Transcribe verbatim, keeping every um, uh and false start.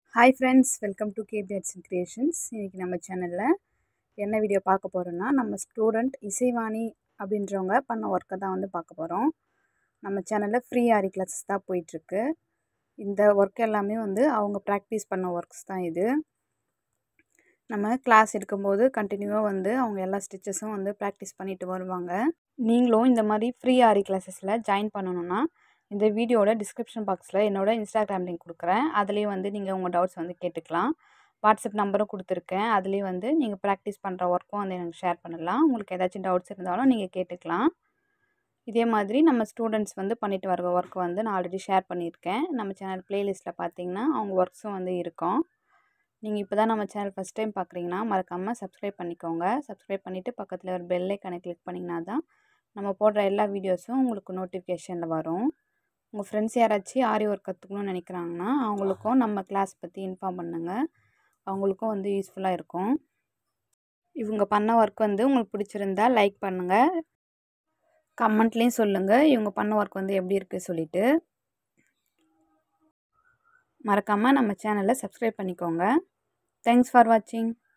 Hi friends, welcome to K B Arts and Creations. இன்னைக்கு நம்ம சேனல்ல என்ன வீடியோ பார்க்க போறோம்னா நம்ம ஸ்டூடண்ட் இசைவாணி அப்படின்றவங்க பண்ண வர்க்க தான் வந்து பார்க்க போறோம். நம்ம சேனல்ல ஃப்ரீ ஆரி கிளாसेस தான் போயிட்டு இருக்கு. இந்த வர்க் எல்லாமே வந்து அவங்க பிராக்டீஸ் பண்ண வர்க்ஸ் தான் இது. நம்ம கிளாஸ் எடுக்கும்போது கண்டினியூவா வந்து அவங்க எல்லா ஸ்டிச்சஸும் வந்து பிராக்டீஸ் பண்ணிட்டு வருவாங்க. நீங்களும் இந்த மாதிரி ஃப்ரீ ஆரி கிளாसेसல ஜாயின் பண்ணனும்னா இந்த வீடியோட டிஸ்கிரிப்ஷன் பாக்ஸ்ல என்னோட இன்ஸ்டாகிராம் லிங்க் கொடுக்கிறேன். அதுலயே வந்து நீங்க உங்க டவுட்ஸ் வந்து கேட்டுக்கலாம். வாட்ஸ்அப் நம்பரும் கொடுத்திருக்கேன். அதுலயே வந்து நீங்க பிராக்டீஸ் பண்ற வர்க்கும் வந்து எனக்கு ஷேர் பண்ணலாம். உங்களுக்கு ஏதாச்சும் டவுட்ஸ் இருந்தாலும் நீங்க கேட்டுக்கலாம். இதே மாதிரி நம்ம ஸ்டூடண்ட்ஸ் வந்து பண்ணிட்டு வர வர்க் வந்து நான் ஆல்ரெடி ஷேர் பண்ணியிருக்கேன். நம்ம சேனல் பிளேலிஸ்ட்ல பாத்தீங்கன்னா அவங்க வர்க்ஸும் வந்து இருக்கும். நீங்க இப்போதான் நம்ம சேனல் ஃபர்ஸ்ட் டைம் பார்க்குறீங்கன்னா மறக்காம சப்ஸ்கிரைப் பண்ணிக்கோங்க. சப்ஸ்கிரைப் பண்ணிட்டு பக்கத்துல ஒரு பெல் ஐகானை கிளிக் பண்ணீங்கன்னா தான் நம்ம போடுற எல்லா வீடியோஸும் உங்களுக்கு நோட்டிஃபிகேஷன்ல வரும். உங்கள் ஃப்ரெண்ட்ஸ் யாராச்சும் ஆரி ஒர்க் கற்றுக்கணும்னு நினைக்கிறாங்கன்னா அவங்களுக்கும் நம்ம கிளாஸ் பற்றி இன்ஃபார்ம் பண்ணுங்க. அவங்களுக்கும் வந்து யூஸ்ஃபுல்லாக இருக்கும். இவங்க பண்ண ஒர்க் வந்து உங்களுக்கு பிடிச்சிருந்தா லைக் பண்ணுங்கள். கமெண்ட்லேயும் சொல்லுங்கள் இவங்க பண்ண ஒர்க் வந்து எப்படி இருக்குது சொல்லிட்டு. மறக்காமல் நம்ம சேனலை சப்ஸ்கிரைப் பண்ணிக்கோங்க. தேங்க்ஸ் ஃபார் வாட்சிங்.